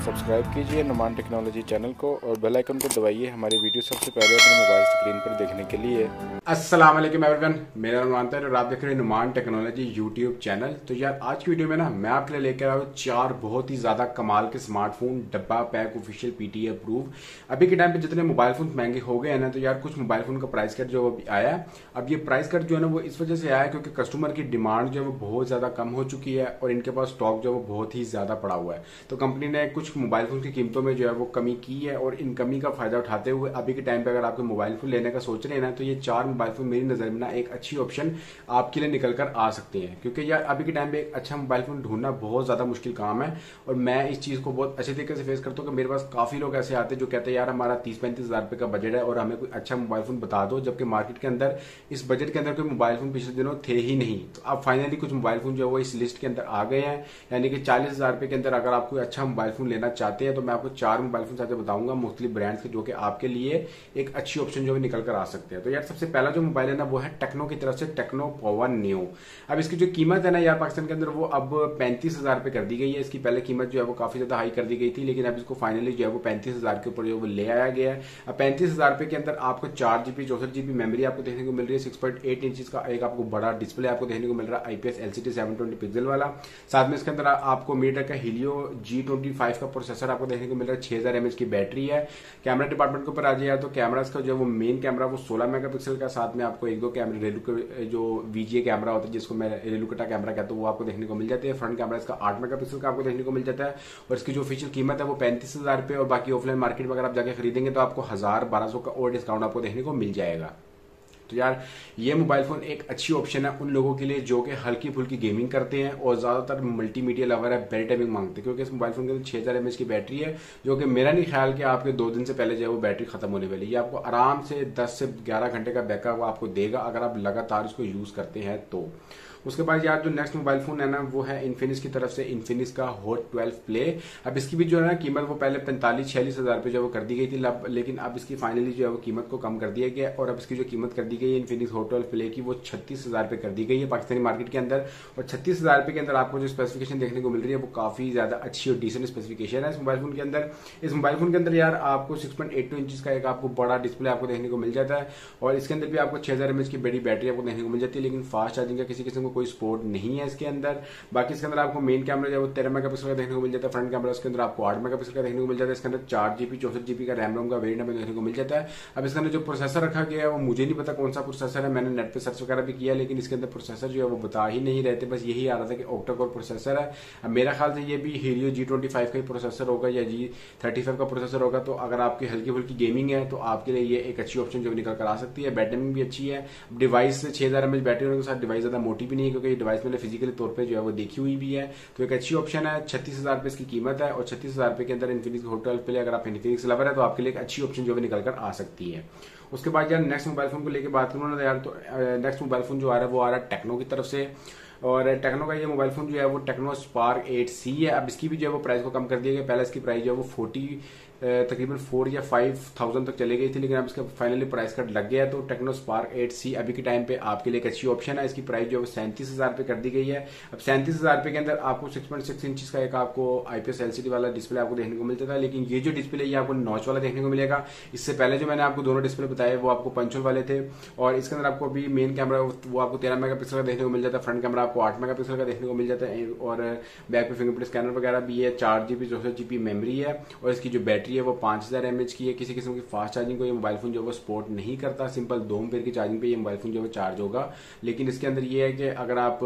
Subscribe कीजिए Numan technology channel को और बेल आइकन को दबाइए हमारी वीडियो सबसे पहले अपने मोबाइल स्क्रीन पर देखने के लिए। अस्सलाम वालेकुम एवरीवन, मेरा नाम नुमान है और आप देख रहे हैं नुमान टेक्नोलॉजी यूट्यूब चैनल। तो यार आज की वीडियो में ना मैं आपके लिए लेकर आया हूँ 4 बहुत ही ज्यादा कमाल के स्मार्टफोन, डब्बा पैक, ऑफिशियल पीटीए अप्रूव। अभी के टाइम पे जितने मोबाइल फोन महंगे हो गए हैं ना, तो यार कुछ मोबाइल फोन का प्राइस कट जो अभी आया है। अब ये प्राइस कट जो है ना वो इस वजह से आया है क्योंकि कस्टमर की डिमांड जो है वो बहुत ज्यादा कम हो चुकी है और इनके पास स्टॉक जो है वो बहुत ही ज्यादा पड़ा हुआ है। तो कंपनी ने कुछ मोबाइल फोन की कीमतों में जो है वो कमी की है और इन कमी का फायदा उठाते हुए अभी के टाइम पे अगर आपको मोबाइल फोन लेने का सोच रहे हैं ना, तो ये 4 मोबाइल फोन मेरी नजर में ना एक अच्छी ऑप्शन आपके लिए निकल कर आ सकते हैं। क्योंकि यार अभी के टाइम पे एक अच्छा मोबाइल फोन ढूंढना बहुत ज्यादा मुश्किल काम है और मैं इस चीज को बहुत अच्छे तरीके से फेस करता हूँ कि मेरे पास काफी लोग ऐसे आते हैं जो कहते हैं यार हमारा 30-35 हजार रुपए का बजट है और हमें कोई अच्छा मोबाइल फोन बता दो, जबकि मार्केट के अंदर इस बजट के अंदर कोई मोबाइल फोन पिछले दिनों थे ही नहीं। तो अब फाइनली कुछ मोबाइल फोन जो है वो इस लिस्ट के अंदर आ गए हैं, यानी कि 40 हजार रुपए के अंदर अगर आप कोई अच्छा मोबाइल फोन लेना चाहते हैं तो मैं आपको 4 मोबाइल फोन साथ बताऊंगा मुख्तलिफ ब्रांड्स के, जो कि आपके लिए एक अच्छी ऑप्शन जो है निकल कर आ सकते हैं। तो यार सबसे पहला जो मोबाइल है ना वो है टेक्नो की तरफ से टेक्नो पॉवर न्यू। अब इसकी जो कीमत है ना यार पाकिस्तान के अंदर वो अब 35 हजार रुपए कर दी गई है। इसकी पहले कीमत जो है वो काफी ज्यादा हाई कर दी गई थी, लेकिन अब इसको फाइनली जो है वो 35 हजार के ऊपर जो वो ले आया गया है। अब 35 हजार रुपए के अंदर आपको 4 GB 64 GB मेमोरी आपको देखने को मिल रही है, 6.8 इंच का एक आपको बड़ा डिस्प्ले आपको देखने को मिल रहा है, IPS LCD 720 पिक्सल वाला। साथ में इसके अंदर आपको मीटर का Helio G25 का प्रोसेसर आपको देखने को मिल रहा है, 6000 mAh की बैटरी है। कैमरा डिपार्टमेंट के ऊपर आ जाए तो कैमरा का जो वो मेन कैमरा वो 16 मेगापिक्सल का, साथ में आपको 1-2 कैमरे रेलू के जो VGA कैमरा होता है जिसको मैं रेलू कटा कैमरा कहता हूँ वो आपको देखने को मिल जाते हैं। फ्रंट कैमरा इसका 8 मेगापिक्सल का आपको देखने को मिल जाता है और इसकी जो ऑफिशियल कीमत है वो 35 हजार रुपए और बाकी ऑफलाइन मार्केट में अगर आप जाके खरीदेंगे तो आपको 1000-1200 का और डिस्काउंट आपको देखने को मिल जाएगा। तो यार ये मोबाइल फोन एक अच्छी ऑप्शन है उन लोगों के लिए जो कि हल्की फुल्की गेमिंग करते हैं और ज्यादातर मल्टीमीडिया लवर है, बेल टाइमिंग मांगते हैं, क्योंकि इस मोबाइल फोन के अंदर 6000 mAh की बैटरी है, जो कि मेरा नहीं ख्याल कि आपके 2 दिन से पहले जो है वो बैटरी खत्म होने वाली है। ये आपको आराम से 10 से 11 घंटे का बैकअप आपको देगा अगर आप लगातार इसको यूज करते हैं तो। उसके बाद यार जो नेक्स्ट मोबाइल फोन है ना वो है इन्फिनिक्स की तरफ से, इन्फिनिक्स का हॉट 12 प्ले। अब इसकी भी जो है ना कीमत वो पहले 45-46 हजार रुपए जो वो कर दी गई थी, लेकिन अब इसकी फाइनली जो है वो कीमत को कम कर दिया गया और अब इसकी जो कीमत कर दी गई है इन्फिनिक्स हॉट 12 प्ले की वो 36 हजार रुपए कर दी गई है पाकिस्तानी मार्केट के अंदर। और 36 हजार रुपए के अंदर आपको जो स्पेसिफिकेशन देखने को मिल रही है वो काफी ज्यादा अच्छी और डिसेंट स्पेसिफिकेशन है इस मोबाइल फोन के अंदर। इस मोबाइल फोन के अंदर यार आपको 6.82 इंच का एक आपको बड़ा डिस्प्ले आपको देखने को मिल जाता है और इसके अंदर भी आपको 6000 mAh की बड़ी बैटरी आपको देखने को मिल जाती है, लेकिन फास्ट चार्जिंग का किसी किस्म का कोई सपोर्ट नहीं है इसके अंदर। बाकी इसके अंदर आपको मेन कैमरा जो है 13 मेगापिक्सल का देखने को मिल जाता है, फ्रंट कैमरा इसके अंदर आपको 8 मेगापिक्सल का देखने को मिल जाता है। इसके अंदर 4 GB 64 GB का रैम रोम का वेरिएंट हमें देखने को मिल जाता है। अब इसके अंदर जो प्रोसेसर रखा गया है वो मुझे नहीं पता कौन सा प्रोसेसर है, मैंने नेट पे सर्च वगैरह भी किया लेकिन इसके अंदर प्रोसेसर जो है वो बता ही नहीं रहते, बस यही आ रहा था कि ऑक्टा कोर प्रोसेसर है। अब मेरा ख्याल से ये भी Helio G25 का ही प्रोसेसर होगा या G35 का प्रोसेसर होगा। तो अगर आपकी हल्की फुल्की गेमिंग है तो आपके लिए ये एक अच्छी ऑप्शन जो निकल कर आ सकती है। बैटरी भी अच्छी है, डिवाइस 6000 mAh बैटरी होने के साथ डिवाइस ज्यादा मोटी भी नहीं है, क्योंकि डिवाइस मैंने फिजिकली तौर पर जो है वो देखी हुई भी है। तो एक अच्छी ऑप्शन है, 36 हजार रुपए इसकी कीमत है और 36 हजार रुपए के अंदर इन्फिनिक्स हॉट 12 प्ले अगर आप इन्फिनिक्स लवर है तो आपके लिए एक अच्छी ऑप्शन जो है निकल कर आ सकती है। उसके बाद यार नेक्स्ट मोबाइल फोन को लेकर बात करूँ ना यार, तो नेक्स्ट मोबाइल फोन जो आ रहा है वो आ रहा है टेक्नो की तरफ से और टेक्नो का ये मोबाइल फोन जो है वो टेक्नो स्पार्क 8C है। अब इसकी भी जो है वो प्राइस को कम कर दिया गया, पहले इसकी प्राइस जो है वो तकरीबन 4 या 5,000 तक चली गई थी, लेकिन अब इसका फाइनली प्राइस कट लग गया है। तो टेक्नो स्पार्क 8C अभी के टाइम पे आपके लिए एक अच्छी ऑप्शन है। इसकी प्राइस जो है 37 हजार रुपए कर दी गई है। अब 37 हजार रुपए के अंदर आपको 6.6 इंच का एक आपको IPS LCD वाला डिस्प्ले आपको देखने को मिलता था, लेकिन ये जो डिस्प्ले ये आपको नॉच वाला देखने को मिलेगा। इससे पहले जो मैंने आपको दोनों डिस्प्ले बताए वो आपको पंचोल वाले थे और इसके अंदर आपको अभी मेन कैमरा वो आपको 13 मेगापिक्सल का देखने को मिल जाता है, फ्रंट कैमरा आपको 8 मेगापिक्सल का देखने को मिल जाता है और बैक पे फिंगरप्रिंट स्कैनर वगैरह भी है। 4 GB 64 GB मेमोरी है और इसकी जो बैटरी है वो 5000 mAh की है। किसी किस्म की फास्ट चार्जिंग को ये मोबाइल फोन जो है वो सपोर्ट नहीं करता, सिंपल 2 एम्पीयर की चार्जिंग पे ये मोबाइल फोन जो है चार्ज होगा। लेकिन इसके अंदर ये है कि अगर आप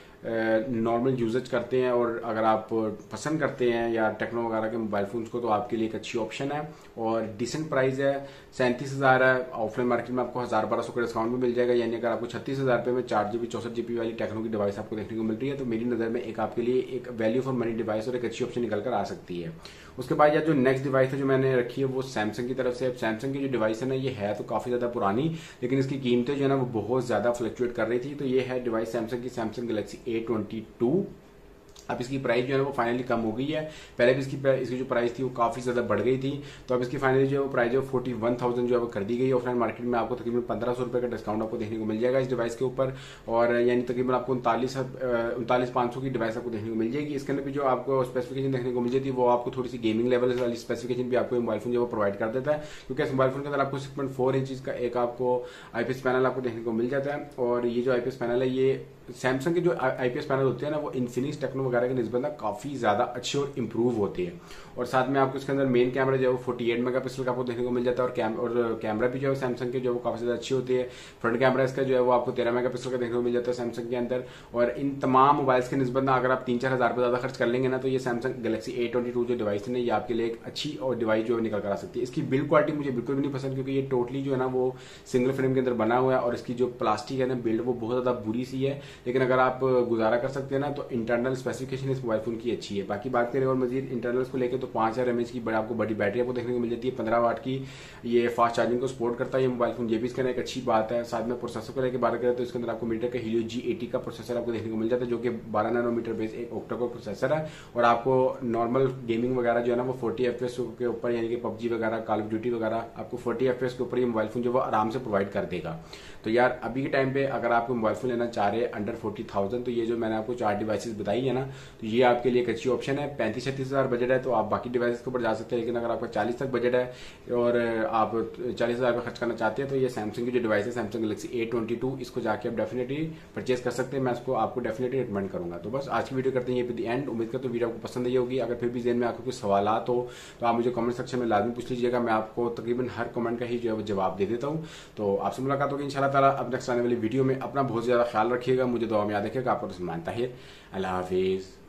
नॉर्मल यूजेज करते हैं और अगर आप पसंद करते हैं या टेक्नो वगैरह के मोबाइल फोन्स को तो आपके लिए एक अच्छी ऑप्शन है और डिसेंट प्राइस है। 37 हजार है, ऑफलाइन मार्केट में आपको 1000-1200 का डिस्काउंट भी मिल जाएगा, यानी अगर आपको 36 हजार रुपए में 4 GB 64 GB वाली टेक्नो की डिवाइस आपको देखने को मिल रही है तो मेरी नजर में एक आपके लिए एक वैल्यू फॉर मनी डिवाइस और एक अच्छी ऑप्शन निकल कर आ सकती है। उसके बाद यार जो नेक्स्ट डिवाइस है जो मैंने रखी है वो सैमसंग की तरफ से। अब सैमसंग की जो डिवाइस है ना ये है तो काफी ज्यादा पुरानी, लेकिन इसकी कीमतें जो है ना वो बहुत ज्यादा फ्लक्चुएट कर रही थी। तो ये है डिवाइस सैमसंग की, सैमसंग गैलेक्सी A22। अब इसकी प्राइस जो है वो फाइनली कम हो गई है। पहले भी इसकी जो प्राइस थी वो काफी ज्यादा बढ़ गई थी, तो अब इसकी फाइनली जो है वो प्राइस जो 41,000 जो है वो कर दी गई। ऑफलाइन मार्केट में आपको तकरीबन 1500 रुपए का डिस्काउंट आपको देखने को मिल जाएगा इस डिवाइस के ऊपर, और यानी तकरीबन आपको 39,500 की डिवाइस आपको देखने को मिल जाएगी। इसके अंदर भी जो आपको स्पेसिफिकेशन देखने को मिल जाती है वो आपको थोड़ी सी गेमिंग लेवल वाली स्पेसिफिकेशन भी आपको मोबाइल फोन जो प्रोवाइड कर देता है, क्योंकि इस मोबाइल फोन के अंदर आपको 6.4 इंच का एक आपको आईपीएस पैनल आपको देखने को मिल जाता है। और ये जो आईपीएस पैनल है ये सैमसंग के जो आईपीएस पैनल होते हैं ना वो इन्फिनिक्स टेक्नो वगैरह के निस्बत ना काफी ज्यादा अच्छे और इम्प्रूव होते हैं। और साथ में आपको इसके अंदर मेन कैमरा जो है वो 48 मेगापिक्सल का आपको देखने को मिल जाता है, और कैमरा भी जो है सैमसंग के जो है वो काफी ज्यादा अच्छी होती है। फ्रंट कैमरा इसका जो है वो आपको 13 मेगापिक्सल का देखने को मिल जाता है सैमसंग के अंदर। और इन तमाम मोबाइल्स के निस्बत ना अगर आप 3-4 हजार रुपए ज्यादा खर्च कर लेंगे ना तो ये सैमसंग गैलेक्सी A22 जो डिवाइस है ना ये आपके लिए एक अच्छी और डिवाइस जो है निकल कर आ सकती है। इसकी बिल्ड क्वालिटी मुझे बिल्कुल भी नहीं पसंद, क्योंकि ये टोटली जो है ना वो सिंगल फ्रेम के अंदर बना हुआ है, और इसकी जो प्लास्टिक है ना बिल्ड वो बहुत ज्यादा बुरी सी है। लेकिन अगर आप गुजारा कर सकते हैं ना तो इंटरनल स्पेसिफिकेशन इस मोबाइल फोन की अच्छी है। बाकी बात करें और मजीद इंटरनल्स को लेकर तो 5000 mAh की आपको बड़ी बैटरी आपको देखने को मिल जाती है, 15 वाट की। ये फास्ट चार्जिंग को सपोर्ट करता है ये मोबाइल फोन, ये भी इसका एक अच्छी बात है। साथ में प्रोसेसर को लेकर बात करें तो इसके अंदर आपको मीटर का Helio G80 का प्रोसेसर आपको देखने को मिल जाता है, जो कि 12 नैनोमीटर बेस एक ऑक्टा कोर प्रोसेसर है। और आपको नॉर्मल गेमिंग वगैरह जो है ना वो 40 FPS के ऊपर, यानी कि पबजी वगैरह, कॉल ऑफ ड्यूटी वगैरह आपको 40 FPS के ऊपर ये मोबाइल फोन जो वो आराम से प्रोवाइड कर देगा। तो यार अभी के टाइम पे अगर आपको मोबाइल फोन लेना चाह रहे हैं अंडर 40,000 तो ये जो मैंने आपको 4 डिवाइसेस बताई है ना तो ये आपके लिए एक अच्छी ऑप्शन है। 35-36 हजार बजट है तो आप बाकी डिवाइसेस के ऊपर जा सकते हैं, लेकिन अगर आपका 40 तक बजट है और आप 40 हजार रुपये खर्च करना चाहते हैं तो ये सैमसंग की जो डिवाइस है सैमसंग गैलेक्सी A22 इसको जाके आप डेफिनेटली परचेज कर सकते हैं। मैं इसको आपको डेफिनेटली रिकमेंड करूंगा। तो बस आज की वीडियो करते हैं ये द एंड। उम्मीद करता हूं वीडियो आपको पसंद आई होगी। अगर फिर भी जेन में आपको कुछ सवाल हो तो आप मुझे कमेंट सेक्शन में लाजमी पूछ लीजिएगा, मैं आपको तकरीबन हर कमेंट का ही जो है वो जवाब दे देता हूँ। तो आपसे मुलाकात होगी इंशाल्लाह ताला अब नेक्स्ट आने वाली वीडियो में। अपना बहुत ज्यादा ख्याल रखिएगा, मुझे दुआ में याद रखिएगा। आपको मानता है। अल्लाह हाफिज।